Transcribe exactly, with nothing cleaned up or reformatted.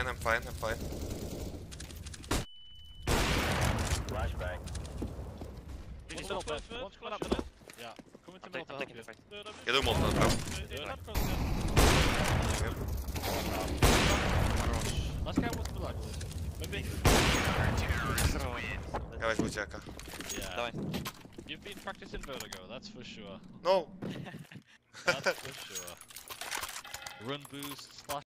fine, I'm fine, I'm fine. Flashbang. Did you One stop flash it? mid, One flash flash mid. mid? Yeah. Come into I'm, middle take, I'm to help taking you. the fight. Döda Jag dog molten fram. mid. Döda Last guy was below. Maybe. Jag vet ucieka. Yeah. Dawaj. You've been practicing Vertigo, that's for sure. No! That's for sure. Run boost, slash